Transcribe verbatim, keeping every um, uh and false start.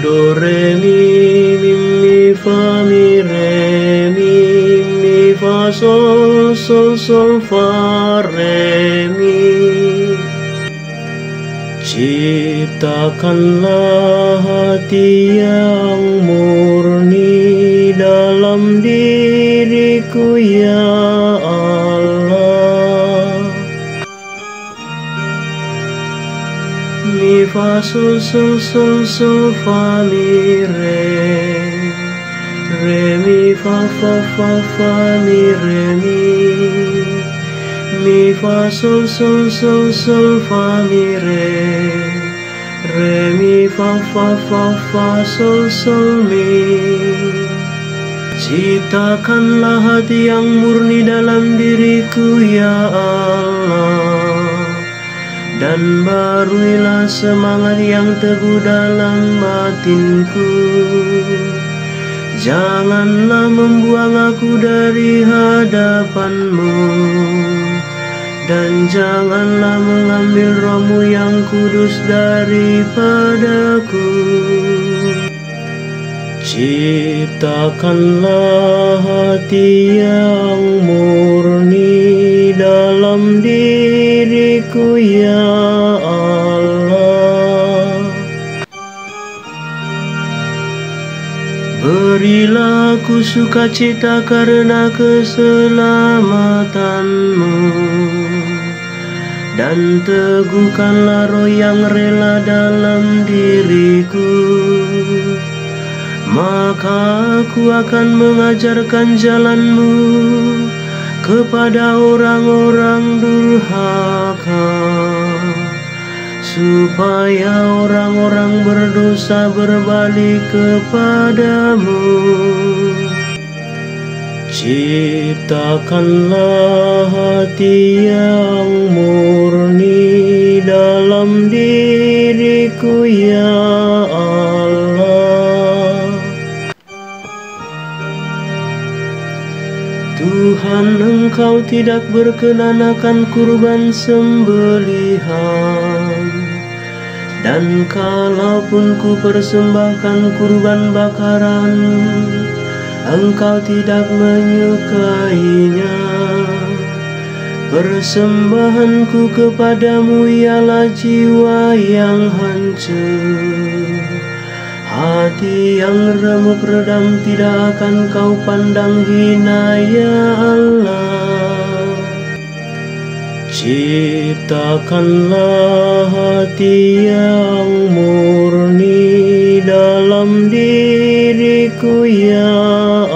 do re mi mi mi fa mi re mi mi fa sol sol sol fa re mi. Ciptakanlah hati yang murni dalam diriku ya Allah. Mi fa sol sol sol sol fa mi re re mi fa fa fa fa mi re mi mi fa sol sol sol sol fa mi re re mi fa fa fa fa sol sol mi. Ciptakanlah hati yang murni dalam diriku ya Allah, dan baruilah semangat yang teguh dalam batinku. Janganlah membuang aku dari hadapan-Mu, dan janganlah mengambil roh-Mu yang kudus daripadaku. Ciptakanlah hati yang murni dalam diriku ya Allah. Berilah aku sukacita karena keselamatan-Mu, dan teguhkanlah roh yang rela dalam diriku. Maka aku akan mengajarkan jalan-Mu kepada orang-orang durhaka, supaya orang-orang berdosa berbalik kepada-Mu. Ciptakanlah hati yang murni dalam diriku ya Allah. Tuhan, Engkau tidak berkenan akan kurban sembelihan, dan kalaupun ku persembahkan kurban bakaran, Engkau tidak menyukainya. Persembahanku kepadamu ialah jiwa yang hancur, hati yang remuk redam tidak akan Kau pandang hina ya Allah. Ciptakanlah hati yang murni dalam diriku ya